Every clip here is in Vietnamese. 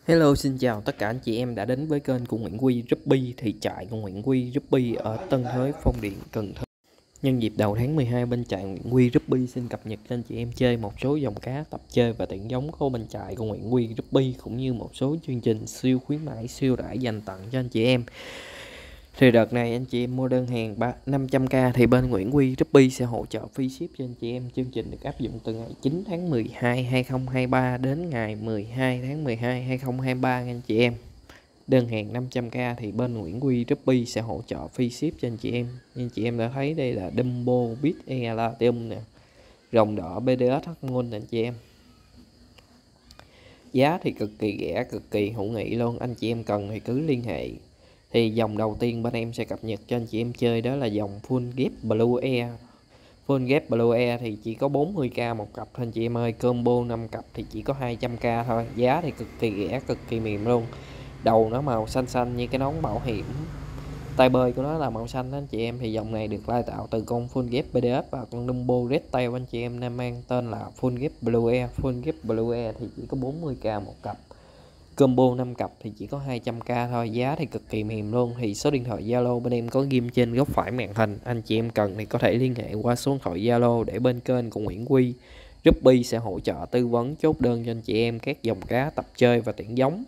Hello, xin chào tất cả anh chị em đã đến với kênh của Nguyễn Quy Rugby. Thì trại của Nguyễn Quy Rugby ở Tân Thới, Phong Điền, Cần Thơ. Nhân dịp đầu tháng 12, bên trại Nguyễn Quy Rugby xin cập nhật cho anh chị em chơi một số dòng cá tập chơi và tiện giống của bên trại của Nguyễn Quy Rugby, cũng như một số chương trình siêu khuyến mãi siêu rãi dành tặng cho anh chị em. Thì đợt này anh chị em mua đơn hàng 500k thì bên Nguyễn Quy Rugby sẽ hỗ trợ free ship cho anh chị em. Chương trình được áp dụng từ ngày 9 tháng 12 2023 đến ngày 12 tháng 12 2023 anh chị em. Đơn hàng 500k thì bên Nguyễn Quy Rugby sẽ hỗ trợ free ship cho anh chị em. Anh chị em đã thấy đây là Dumbo Bit Elatium nè, rồng đỏ BDS Hormone anh chị em. Giá thì cực kỳ rẻ, cực kỳ hữu nghị luôn. Anh chị em cần thì cứ liên hệ. Thì dòng đầu tiên bên em sẽ cập nhật cho anh chị em chơi đó là dòng Full Ghép Blue Air. Full Ghép Blue Air thì chỉ có 40k một cặp thôi anh chị em ơi. Combo 5 cặp thì chỉ có 200k thôi. Giá thì cực kỳ rẻ, cực kỳ mềm luôn. Đầu nó màu xanh xanh như cái nón bảo hiểm. Tay bơi của nó là màu xanh đó anh chị em. Thì dòng này được lai tạo từ con Full Ghép BDS và con Dumbo Red Tail anh chị em, nên mang tên là Full Ghép Blue Air. Full Ghép Blue Air thì chỉ có 40k một cặp. Combo 5 cặp thì chỉ có 200k thôi. Giá thì cực kỳ mềm luôn. Thì số điện thoại Zalo bên em có ghim trên góc phải màn hình. Anh chị em cần thì có thể liên hệ qua số điện thoại Zalo để bên kênh của Nguyễn Quy Rugby sẽ hỗ trợ tư vấn chốt đơn cho anh chị em các dòng cá tập chơi và tuyển giống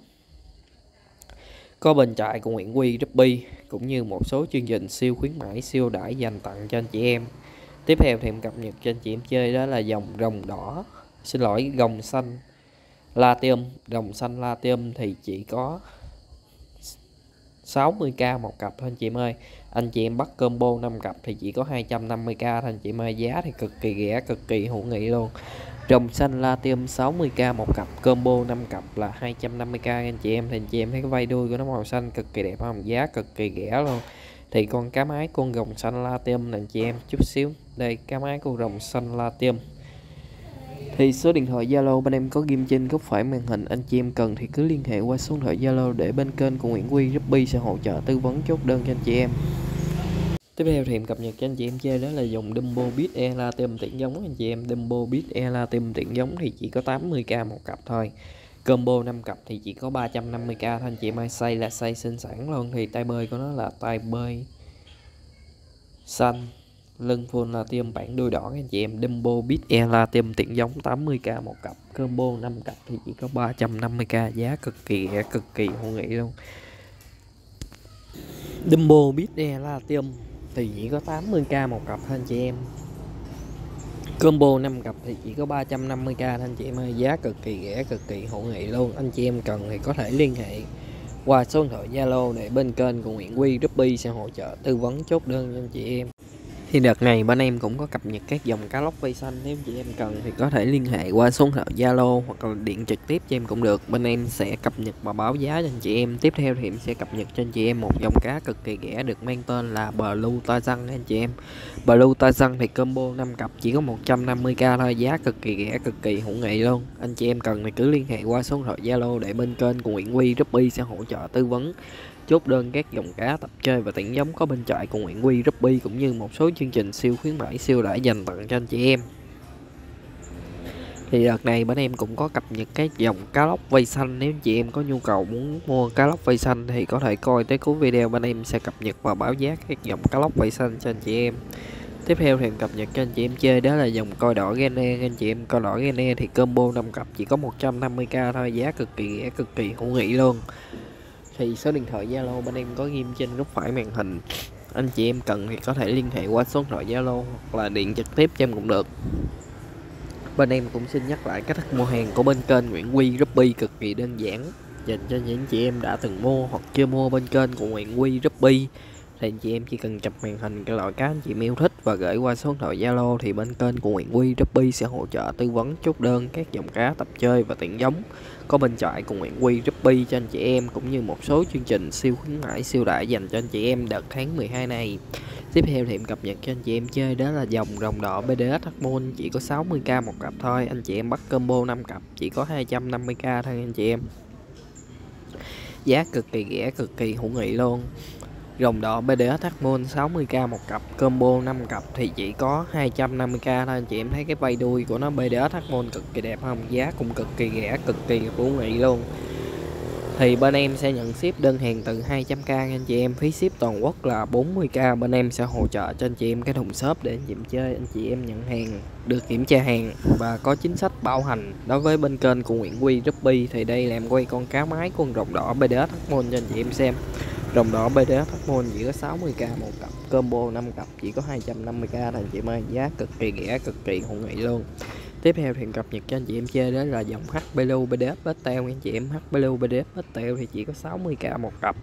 có bên trại của Nguyễn Quy Rugby, cũng như một số chương trình siêu khuyến mãi siêu đãi dành tặng cho anh chị em. Tiếp theo thì em cập nhật cho anh chị em chơi đó là dòng rồng xanh Latium. Rồng xanh Latium thì chỉ có 60k một cặp thôi anh chị em ơi. Anh chị em bắt combo 5 cặp thì chỉ có 250k thôi anh chị em ơi. Giá thì cực kỳ rẻ, cực kỳ hữu nghị luôn. Rồng xanh Latium 60k một cặp, combo 5 cặp là 250k anh chị em. Thì anh chị em thấy cái vai đuôi của nó màu xanh cực kỳ đẹp không? Giá cực kỳ rẻ luôn. Thì con cá mái con rồng xanh Latium này anh chị em, chút xíu đây, cá mái con rồng xanh Latium. Thì số điện thoại Zalo bên em có ghim trên góc phải màn hình. Anh chị em cần thì cứ liên hệ qua số điện thoại Zalo để bên kênh của Nguyễn Quy Rugby sẽ hỗ trợ tư vấn chốt đơn cho anh chị em. Tiếp theo thì em cập nhật cho anh chị em chơi đó là dòng Dumbo Bit Elatium tiện giống anh chị em. Dumbo Bit Elatium tiện giống thì chỉ có 80k một cặp thôi. Combo 5 cặp thì chỉ có 350k thôi anh chị em ơi. Size là size sinh sản luôn. Thì tay bơi của nó là tay bơi xanh, lưng full Latium, bản đuôi đỏ anh chị em. Dumbo Bit Elatium tiện giống 80k một cặp, combo 5 cặp thì chỉ có 350k. Giá cực kỳ rẻ, cực kỳ hữu nghị luôn. Dumbo Bit Elatium thì chỉ có 80k một cặp thôi anh chị em. Combo 5 cặp thì chỉ có 350k thôi anh chị em ơi. Giá cực kỳ rẻ, cực kỳ hữu nghị luôn. Anh chị em cần thì có thể liên hệ qua số điện thoại Zalo để bên kênh của Nguyễn Quy Rugby sẽ hỗ trợ tư vấn chốt đơn cho anh chị em. Thì đợt này bên em cũng có cập nhật các dòng cá lóc vây xanh. Nếu chị em cần thì có thể liên hệ qua số điện thoại Zalo hoặc là điện trực tiếp cho em cũng được. Bên em sẽ cập nhật và báo giá cho anh chị em. Tiếp theo thì em sẽ cập nhật cho anh chị em một dòng cá cực kỳ rẻ được mang tên là Blue Tarzan anh chị em. Blue Tarzan thì combo 5 cặp chỉ có 150k thôi. Giá cực kỳ rẻ, cực kỳ hữu nghị luôn. Anh chị em cần thì cứ liên hệ qua số điện thoại Zalo để bên kênh của Nguyễn Quy Rugby sẽ hỗ trợ tư vấn chốt đơn các dòng cá tập chơi và tuyển giống có bên trại của Nguyễn Quy Rugby, cũng như một số chương trình siêu khuyến mãi siêu đãi dành tặng cho anh chị em. Thì đợt này bên em cũng có cập nhật các dòng cá lóc vây xanh. Nếu chị em có nhu cầu muốn mua cá lóc vây xanh thì có thể coi tới cuối video, bên em sẽ cập nhật và báo giá các dòng cá lóc vây xanh cho anh chị em. Tiếp theo thì em cập nhật cho anh chị em chơi đó là dòng coi đỏ Gene anh chị em. Coi đỏ Gene thì combo 5 cặp chỉ có 150k thôi. Giá cực kỳ rẻ, cực kỳ hữu nghị luôn. Thì số điện thoại Zalo bên em có ghim trên góc phải màn hình. Anh chị em cần thì có thể liên hệ qua số điện thoại Zalo hoặc là điện trực tiếp cho em cũng được. Bên em cũng xin nhắc lại cách thức mua hàng của bên kênh Nguyễn Quy Rugby cực kỳ đơn giản, dành cho những chị em đã từng mua hoặc chưa mua bên kênh của Nguyễn Quy Rugby. Thì anh chị em chỉ cần chụp màn hình cái loại cá anh chị yêu thích và gửi qua số điện thoại Zalo thì bên kênh của Nguyễn Quy Rugby sẽ hỗ trợ tư vấn chốt đơn các dòng cá tập chơi và tuyển giống có bên trại của Nguyễn Quy Rugby cho anh chị em, cũng như một số chương trình siêu khuyến mãi siêu đãi dành cho anh chị em đợt tháng 12 này. Tiếp theo thì em cập nhật cho anh chị em chơi đó là dòng rồng đỏ BDS Hormone, chỉ có 60k một cặp thôi. Anh chị em bắt combo 5 cặp chỉ có 250k thôi anh chị em. Giá cực kỳ rẻ, cực kỳ hữu nghị luôn. Rồng đỏ BDS Hormone 60k một cặp, combo 5 cặp thì chỉ có 250k thôi anh chị em. Thấy cái vây đuôi của nó BDS Hormone cực kỳ đẹp không? Giá cũng cực kỳ rẻ, cực kỳ hữu nghị luôn. thì bên em sẽ nhận ship đơn hàng từ 200k nha anh chị em, phí ship toàn quốc là 40k. Bên em sẽ hỗ trợ cho anh chị em cái thùng xốp để anh chị em chơi, anh chị em nhận hàng được kiểm tra hàng và có chính sách bảo hành. Đối với bên kênh của Nguyễn Huy Ruby thì đây là em quay con cá mái con rồng đỏ BDS Hmon cho anh chị em xem. Rồng đỏ BDS Hmon chỉ có 60k một cặp, combo 5 cặp chỉ có 250k thôi anh chị em ơi, giá cực kỳ rẻ, cực kỳ hữu nghị luôn. Tiếp theo thì cập nhật cho anh chị em chơi đó là dòng H Blue BDF Pastel anh chị em. H Blue BDF Pastel thì chỉ có 60k một cặp,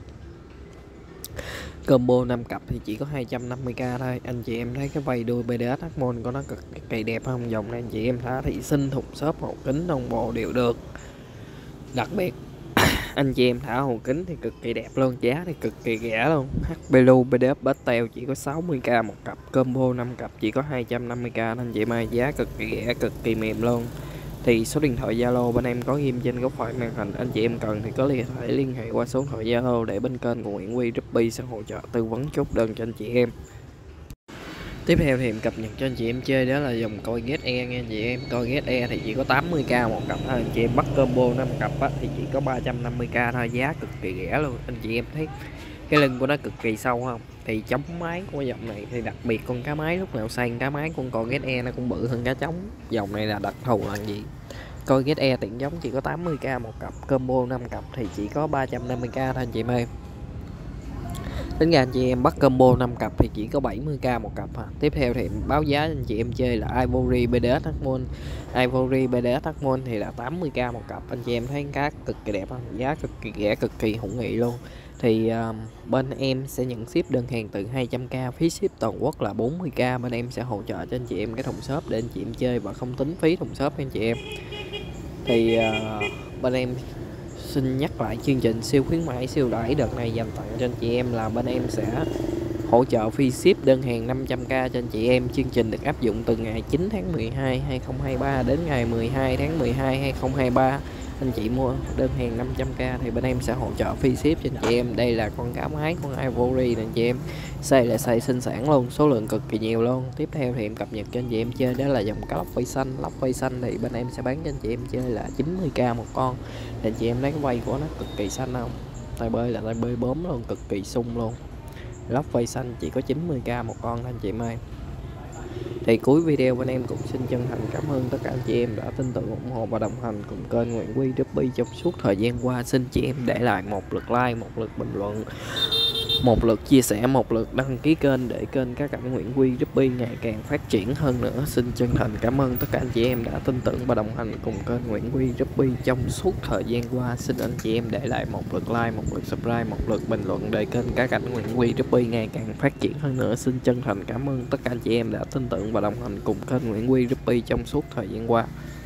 combo 5 cặp thì chỉ có 250k thôi. Anh chị em thấy cái vây đuôi BDS Hmon của nó cực kỳ đẹp không? Dòng này anh chị em thả thị sinh, thùng xốp, hộp kính, đồng bộ đều được. Đặc biệt anh chị em thả hồ kính thì cực kỳ đẹp luôn, giá thì cực kỳ rẻ luôn. H Blue BDF Pastel chỉ có 60k một cặp, combo 5 cặp chỉ có 250k anh chị em ơi, giá cực kỳ rẻ, cực kỳ mềm luôn. Thì số điện thoại Zalo bên em có ghim trên góc phải màn hình, anh chị em cần thì có thể liên hệ qua số điện thoại Zalo để bên kênh của Nguyễn Huy Ruby sẽ hỗ trợ tư vấn chốt đơn cho anh chị em. Tiếp theo thì em cập nhật cho anh chị em chơi đó là dòng coi Get E nha anh chị em. Coi Get E thì chỉ có 80k một cặp thôi anh chị em, bắt combo 5 cặp á, thì chỉ có 350k thôi, giá cực kỳ rẻ luôn. Anh chị em thấy cái lưng của nó cực kỳ sâu không? Thì chống máy của dòng này thì đặc biệt con cá mái lúc nào sang cá mái con coi Get E nó cũng bự hơn cá trống. Dòng này là đặc thù là gì? Coi Get E tiện giống chỉ có 80k một cặp, combo 5 cặp thì chỉ có 350k thôi anh chị em. Tính ra anh chị em bắt combo 5 cặp thì chỉ có 70k một cặp ha. Tiếp theo thì báo giá anh chị em chơi là Ivory BDS Hmon. Ivory BDS Hmon thì là 80k một cặp. Anh chị em thấy cá cực kỳ đẹp không? Giá cực kỳ rẻ, cực kỳ hữu nghị luôn. Thì bên em sẽ nhận ship đơn hàng từ 200k, phí ship toàn quốc là 40k. Bên em sẽ hỗ trợ cho anh chị em cái thùng xốp để anh chị em chơi và không tính phí thùng xốp anh chị em. Thì bên em xin nhắc lại chương trình siêu khuyến mãi siêu đãi đợt này dành tặng cho anh chị em là bên em sẽ hỗ trợ free ship đơn hàng 500k cho anh chị em. Chương trình được áp dụng từ ngày 9 tháng 12 2023 đến ngày 12 tháng 12 2023. Anh chị mua đơn hàng 500k thì bên em sẽ hỗ trợ free ship cho anh chị em. Đây là con cá mái, con Ivory nè anh chị em, size là size sinh sản luôn, số lượng cực kỳ nhiều luôn. Tiếp theo thì em cập nhật cho anh chị em chơi đó là dòng cá lóc vây xanh. Lóc vây xanh thì bên em sẽ bán cho anh chị em chơi là 90k một con. Thì anh chị em thấy cái vây của nó cực kỳ xanh không? Tay bơi là tay bơi bướm luôn, cực kỳ sung luôn. Lóc vây xanh chỉ có 90k một con anh chị em ơi. Thì cuối video bên em cũng xin chân thành cảm ơn tất cả anh chị em đã tin tưởng ủng hộ và đồng hành cùng kênh Nguyễn Huy Ruby trong suốt thời gian qua. Xin chị em để lại một lượt like, một lượt bình luận, một lượt chia sẻ, một lượt đăng ký kênh để kênh Cá Cảnh Nguyễn Huy Ruby ngày càng phát triển hơn nữa. Xin chân thành cảm ơn tất cả anh chị em đã tin tưởng và đồng hành cùng kênh Nguyễn Huy Ruby trong suốt thời gian qua. Xin anh chị em để lại một lượt like, một lượt subscribe, một lượt bình luận để kênh Cá Cảnh Nguyễn Huy Ruby ngày càng phát triển hơn nữa. Xin chân thành cảm ơn tất cả anh chị em đã tin tưởng và đồng hành cùng kênh Nguyễn Huy Ruby trong suốt thời gian qua.